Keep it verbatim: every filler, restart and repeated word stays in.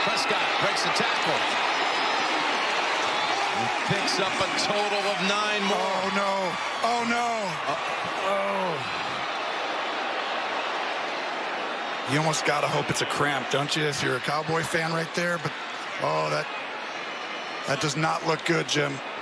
Prescott breaks the tackle. He picks up a total of nine more. Oh, no. Oh, no. Uh, oh. You almost got to hope it's a cramp, don't you, if you're a Cowboy fan right there? But, oh, that, that does not look good, Jim.